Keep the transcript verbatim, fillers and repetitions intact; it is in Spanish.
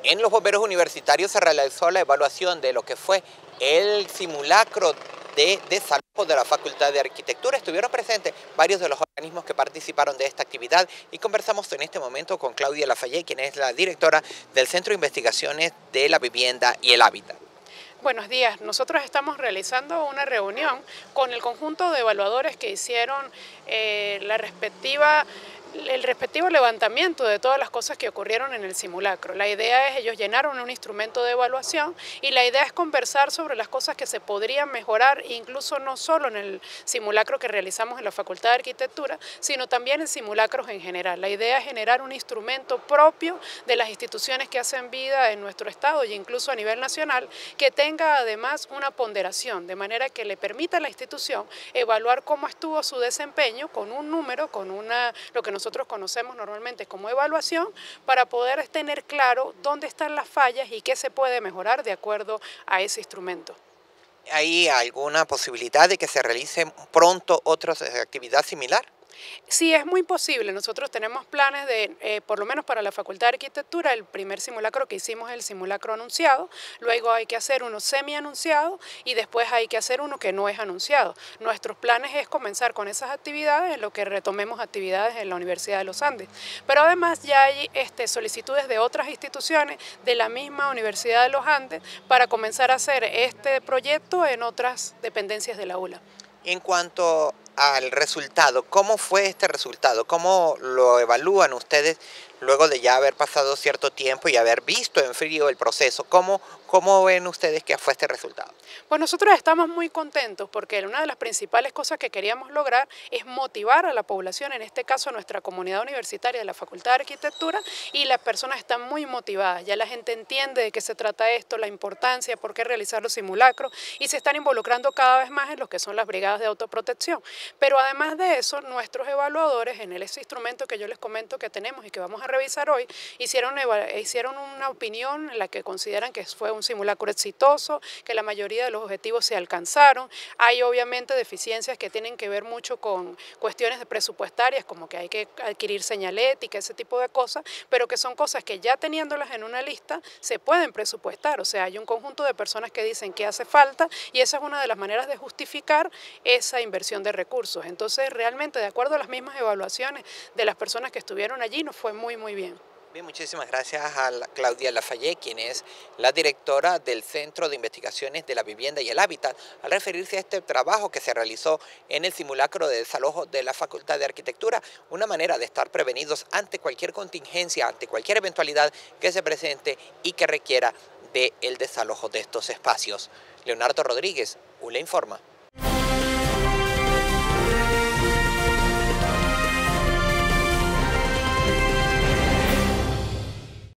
En los bomberos universitarios se realizó la evaluación de lo que fue el simulacro de desalojo de la Facultad de Arquitectura. Estuvieron presentes varios de los organismos que participaron de esta actividad y conversamos en este momento con Claudia Lafayette, quien es la directora del Centro de Investigaciones de la Vivienda y el Hábitat. Buenos días, nosotros estamos realizando una reunión con el conjunto de evaluadores que hicieron eh, la respectiva, el respectivo levantamiento de todas las cosas que ocurrieron en el simulacro. La idea es, ellos llenaron un instrumento de evaluación y la idea es conversar sobre las cosas que se podrían mejorar, incluso no solo en el simulacro que realizamos en la Facultad de Arquitectura, sino también en simulacros en general. La idea es generar un instrumento propio de las instituciones que hacen vida en nuestro estado e incluso a nivel nacional, que tenga además una ponderación, de manera que le permita a la institución evaluar cómo estuvo su desempeño con un número, con una, lo que nosotros conocemos normalmente como evaluación, para poder tener claro dónde están las fallas y qué se puede mejorar de acuerdo a ese instrumento. ¿Hay alguna posibilidad de que se realice pronto otra actividad similar? Sí, es muy posible. Nosotros tenemos planes de, eh, por lo menos para la Facultad de Arquitectura, el primer simulacro que hicimos es el simulacro anunciado, luego hay que hacer uno semi-anunciado y después hay que hacer uno que no es anunciado. Nuestros planes es comenzar con esas actividades en lo que retomemos actividades en la Universidad de los Andes. Pero además ya hay este, solicitudes de otras instituciones de la misma Universidad de los Andes para comenzar a hacer este proyecto en otras dependencias de la U L A. En cuanto al resultado, ¿cómo fue este resultado? ¿Cómo lo evalúan ustedes luego de ya haber pasado cierto tiempo y haber visto en frío el proceso? ¿Cómo, cómo ven ustedes que fue este resultado? Pues nosotros estamos muy contentos porque una de las principales cosas que queríamos lograr es motivar a la población, en este caso a nuestra comunidad universitaria de la Facultad de Arquitectura, y las personas están muy motivadas. Ya la gente entiende de qué se trata esto, la importancia, por qué realizar los simulacros, y se están involucrando cada vez más en lo que son las brigadas de autoprotección. Pero además de eso, nuestros evaluadores, en ese instrumento que yo les comento que tenemos y que vamos a revisar hoy, hicieron, hicieron una opinión en la que consideran que fue un simulacro exitoso, que la mayoría de los objetivos se alcanzaron. Hay obviamente deficiencias que tienen que ver mucho con cuestiones presupuestarias, como que hay que adquirir señalética, ese tipo de cosas, pero que son cosas que ya teniéndolas en una lista se pueden presupuestar. O sea, hay un conjunto de personas que dicen que hace falta y esa es una de las maneras de justificar esa inversión de recursos. Entonces, realmente, de acuerdo a las mismas evaluaciones de las personas que estuvieron allí, nos fue muy, muy bien. Bien, muchísimas gracias a la Claudia Lafayette, quien es la directora del Centro de Investigaciones de la Vivienda y el Hábitat, al referirse a este trabajo que se realizó en el simulacro de desalojo de la Facultad de Arquitectura, una manera de estar prevenidos ante cualquier contingencia, ante cualquier eventualidad que se presente y que requiera del desalojo de estos espacios. Leonardo Rodríguez, U L A Informa.